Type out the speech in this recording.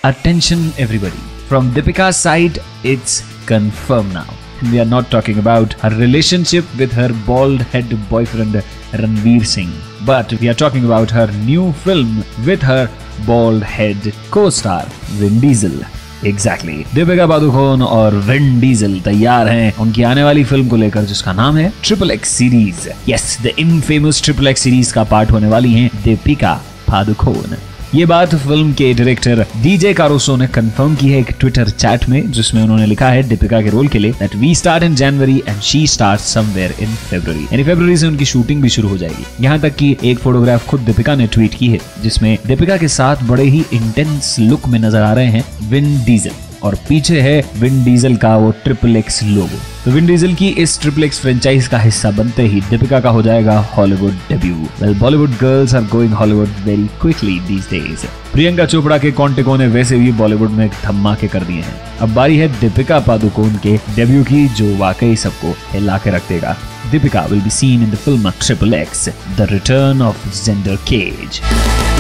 Attention everybody. From Deepika's side, it's confirmed now. We are not talking about her relationship with her bald-head boyfriend Ranveer Singh, but we are talking about her new film with her bald-head co-star Vin Diesel. Exactly. Deepika Padukone और Vin Diesel तैयार हैं उनकी आने वाली film को लेकर, जिसका नाम है XXX series. Yes, the infamous XXX series का पार्ट होने वाली हैं दीपिका पादुकोण। ये बात फिल्म के डायरेक्टर डीजे कारुसो ने कंफर्म की है एक ट्विटर चैट में, जिसमें उन्होंने लिखा है दीपिका के रोल के लिए that we start in January and she starts somewhere in February. यानी फरवरी से उनकी शूटिंग भी शुरू हो जाएगी। यहाँ तक कि एक फोटोग्राफ खुद दीपिका ने ट्वीट की है, जिसमें दीपिका के साथ बड़े ही इंटेंस लुक में नजर आ रहे हैं विन डीजल, और पीछे है विन डीजल का वो XXX लोगो। तो विन डीजल की इस XXX फ्रेंचाइज का हिस्सा बनते ही दीपिका का हो जाएगा Hollywood debut. Well, Bollywood girls are going Hollywood very quickly these days. Priyanka Chopra के कॉन्टेको ने वैसे भी बॉलीवुड में धमाके कर दिए हैं। अब बारी है दीपिका पादुकोण के डेब्यू की, जो वाकई सबको हिला के रख देगा। Deepika will be seen in the film XXX, the return of Xander cage.